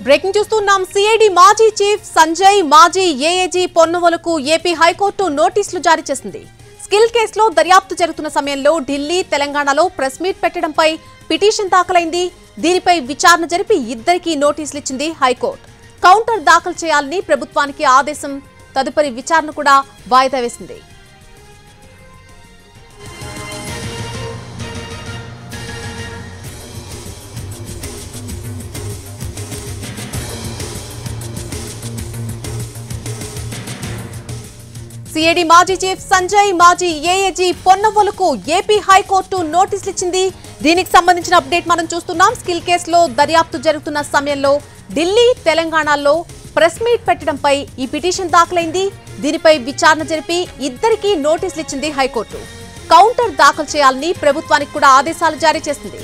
Breaking చూస్తున్నాం. CID మాజీ chief Sanjay, మాజీ ఏఏజీ పొన్నవలకు ఏపీ హైకోర్టు నోటీసులు జారీ చేసింది. స్కిల్ కేసులో దర్యాప్తు జరుగుతున్న సమయంలో ఢిల్లీ, తెలంగాణలో ప్రెస్ మీట్ పెట్టడంపై పిటిషన్ దాఖలైంది. దీనిపై విచారణ జరిపి ఇద్దరికీ నోటీసులు ఇచ్చింది హైకోర్టు. కౌంటర్ దాఖలు చేయాలని ప్రభుత్వానికి ఆదేశం. తదుపరి విచారణ కూడా వాయిదా వేసింది. సిఐడి మాజీ చీఫ్ సంజయ్, మాజీ ఏఏజీ పొన్నవలకు ఏపీ హైకోర్టు నోటీసులు ఇచ్చింది. దీనికి సంబంధించిన అప్డేట్ మనం చూస్తున్నాం. స్కిల్ కేసులో దర్యాప్తు జరుగుతున్న సమయంలో ఢిల్లీ, తెలంగాణలో ప్రెస్ మీట్ పెట్టడంపై ఈ పిటిషన్ దాఖలైంది. దీనిపై విచారణ జరిపి ఇద్దరికీ నోటీసులు ఇచ్చింది హైకోర్టు. కౌంటర్ దాఖలు చేయాలని ప్రభుత్వానికి కూడా ఆదేశాలు జారీ చేసింది.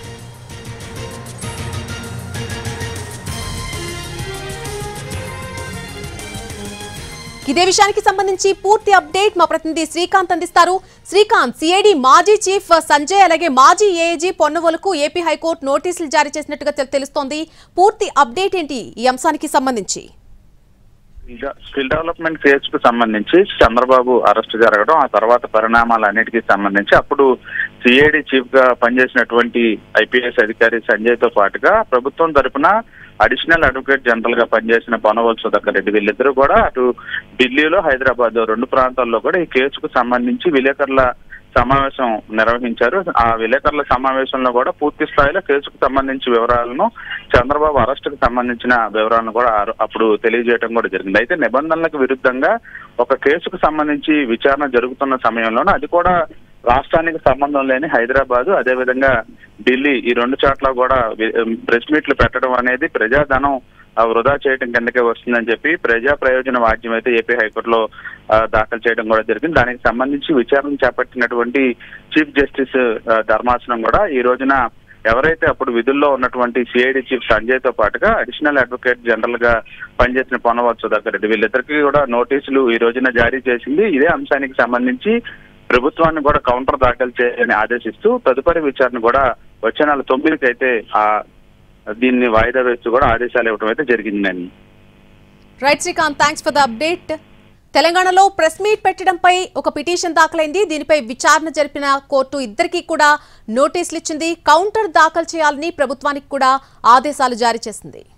ఇదే విషయానికి సంబంధించి పూర్తి అప్డేట్ మా ప్రతినిధి శ్రీకాంత్ అందిస్తారు. శ్రీకాంత్, సిఐడి మాజీ చీఫ్ సంజయ్ అలాగే మాజీ ఏఏజీ పొన్నవలకు ఏపీ హైకోర్టు నోటీసులు జారీ చేసినట్టుగా తెలుస్తోంది. పూర్తి అప్డేట్ ఏంటి ఈ అంశానికి సంబంధించి? స్కిల్ డెవలప్మెంట్ కేసు కు సంబంధించి చంద్రబాబు అరెస్ట్ జరగడం, ఆ తర్వాత పరిణామాలన్నిటికీ సంబంధించి అప్పుడు సిఐడి చీఫ్ గా పనిచేసినటువంటి ఐపీఎస్ అధికారి సంజయ్ తో పాటుగా ప్రభుత్వం తరపున అడిషనల్ అడ్వకేట్ జనరల్ గా పనిచేసిన పొన్నవోలు సుధాకర్ రెడ్డి వీళ్ళిద్దరూ కూడా అటు ఢిల్లీలో, హైదరాబాద్ రెండు ప్రాంతాల్లో కూడా ఈ కేసుకు సంబంధించి విలేకరుల సమావేశం నిర్వహించారు. ఆ విలేకరుల సమావేశంలో కూడా పూర్తి స్థాయిలో కేసుకు సంబంధించి వివరాలను, చంద్రబాబు అరెస్టుకు సంబంధించిన వివరాలను కూడా అప్పుడు తెలియజేయడం కూడా జరిగింది. అయితే నిబంధనలకు విరుద్ధంగా ఒక కేసుకు సంబంధించి విచారణ జరుగుతున్న సమయంలోనూ అది కూడా రాష్ట్రానికి సంబంధం లేని హైదరాబాద్, అదేవిధంగా ఢిల్లీ ఈ రెండు చోట్ల కూడా ప్రెస్ మీట్లు పెట్టడం అనేది ప్రజాధనం వృధా చేయడం కిందకే వస్తుందని చెప్పి ప్రజా ప్రయోజన వాద్యం అయితే ఏపీ హైకోర్టులో దాఖలు చేయడం కూడా జరిగింది. దానికి సంబంధించి విచారణ చేపట్టినటువంటి చీఫ్ జస్టిస్ ధర్మాసనం కూడా ఈ రోజున ఎవరైతే అప్పుడు విధుల్లో ఉన్నటువంటి సిఐడి చీఫ్ సంజయ్ తో పాటుగా అడిషనల్ అడ్వకేట్ జనరల్ గా పనిచేసిన పొన్నవోలు సుధాకర్ రెడ్డి వీళ్ళిద్దరికీ కూడా నోటీసులు ఈ రోజున జారీ చేసింది. ఇదే అంశానికి సంబంధించి ప్రభుత్వాన్ని కూడా కౌంటర్ దాఖలు చేయాలని ఆదేశిస్తూ తదుపరి విచారణ కూడా వచ్చే నెల 9కి అయితే దీన్ని వాయిదా వేస్తూ కూడా ఆదేశాలు ఇవ్వడం అయితే జరిగిందని. Right Srikanth, thanks for the update. తెలంగాణలో ప్రెస్ మీట్ పెట్టడంపై ఒక పిటిషన్ దాఖలైంది. దీనిపై విచారణ జరిపిన కోర్టు ఇద్దరికీ కూడా నోటీసులు ఇచ్చింది. కౌంటర్ దాఖలు చేయాలని ప్రభుత్వానికి కూడా ఆదేశాలు జారీ చేసింది.